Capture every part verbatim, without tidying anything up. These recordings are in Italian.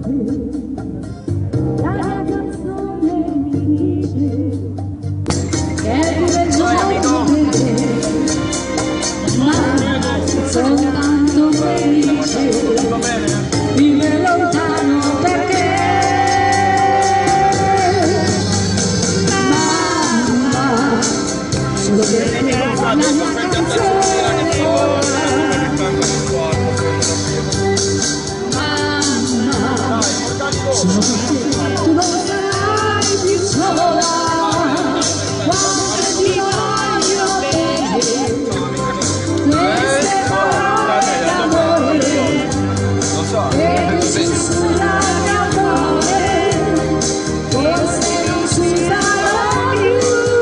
la canzone mi dice che vive il giorno per te, ma soltanto felice, vive lontano perché mamma, solo per te la mia canzone. Sono per te, tu non sarai più sola, quando ti voglio bene, queste parole d'amore, che si sussurrano amore, forse non si sarà più.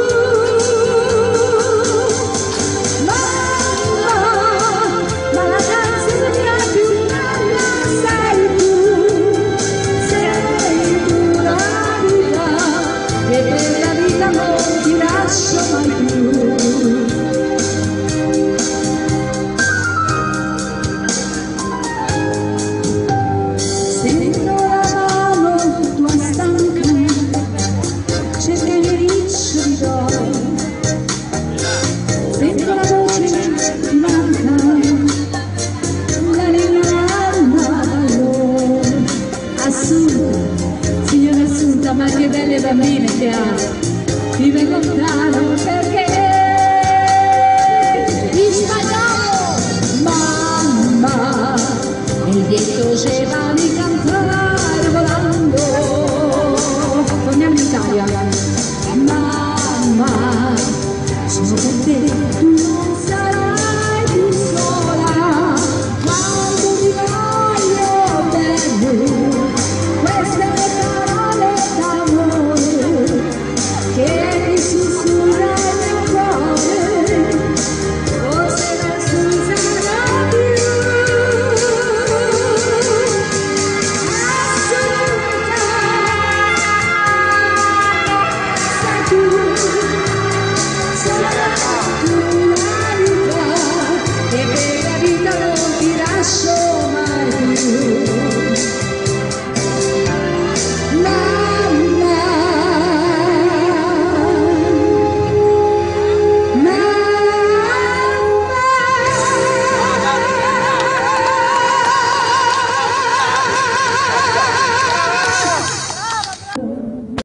Mamma, ma la canzone mia più bella sei tu. E per la vita non ti lascio mai più. Sento la mano tua stanca, cerca il riccio di d'oro, sento la voce ti manca, l'anima d'allora. Assunta, signora Assunta, ma che belle bambine che ha, vive lontano perché in spagnolo mamma e il dietro c'era di cantare volando. Torniamo in Italia. Mamma, sono per te.